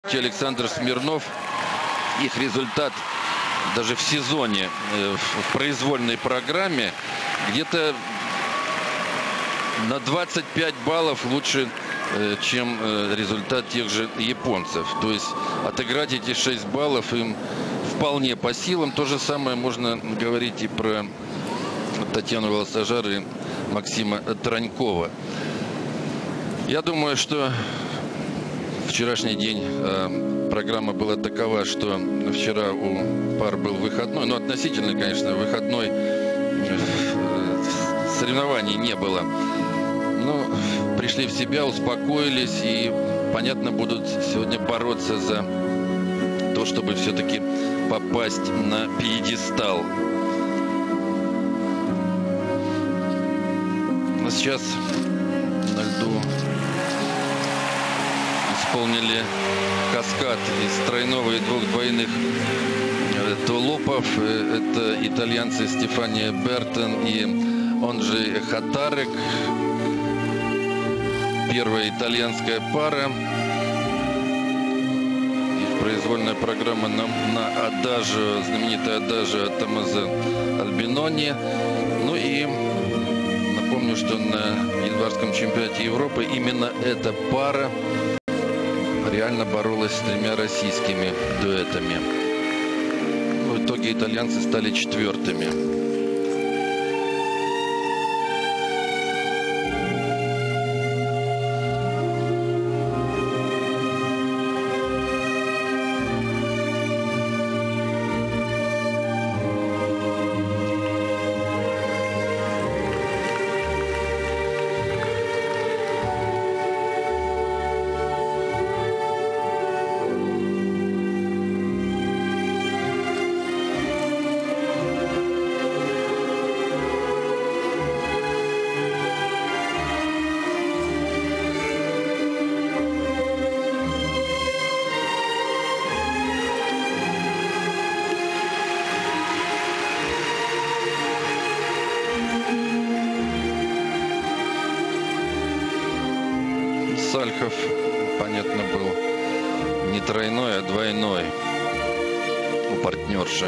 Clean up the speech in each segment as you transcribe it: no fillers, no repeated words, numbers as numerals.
Александр Смирнов. Их результат даже в сезоне, в произвольной программе, где-то на 25 баллов лучше, чем результат тех же японцев. То есть отыграть эти 6 баллов им вполне по силам. То же самое можно говорить и про Татьяну Волосожар и Максима Тронькова. Я думаю, что вчерашний день программа была такова, что вчера у пар был выходной. Но относительно, конечно, выходной соревнований не было. Но пришли в себя, успокоились и, понятно, будут сегодня бороться за то, чтобы все-таки попасть на пьедестал. А сейчас на льду исполнили каскад из тройного и двух двойных тулупов. Это итальянцы Стефания Бертон и Онджи Хатарек. Первая итальянская пара. И произвольная программа на адажио, знаменитая адажио Томмазо Альбинони. Ну и напомню, что на январском чемпионате Европы именно эта пара реально боролась с 3 российскими дуэтами. В итоге итальянцы стали 4-ми. Сальхов, понятно, был не тройной, а двойной у партнерши.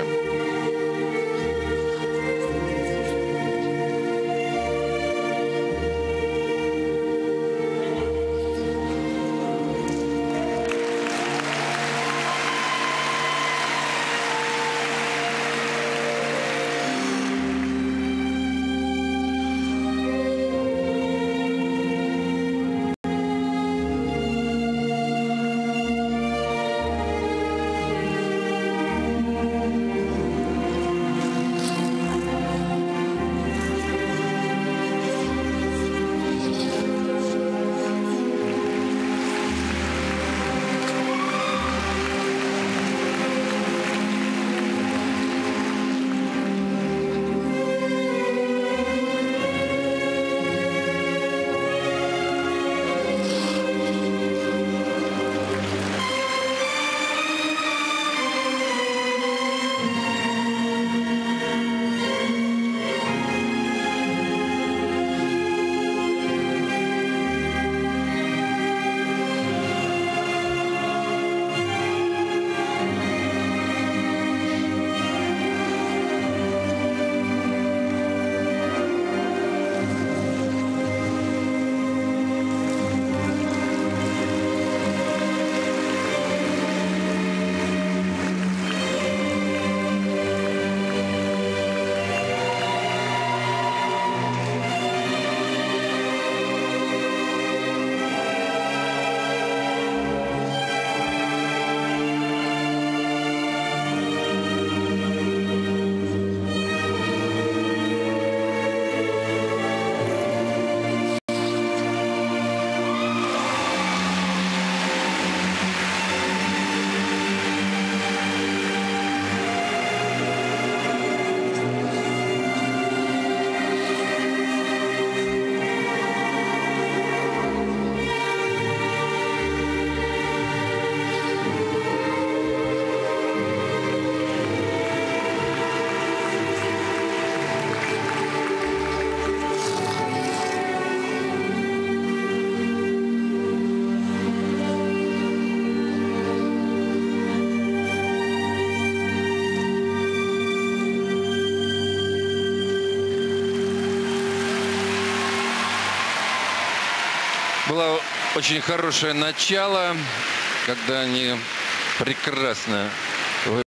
было очень хорошее начало, когда они прекрасно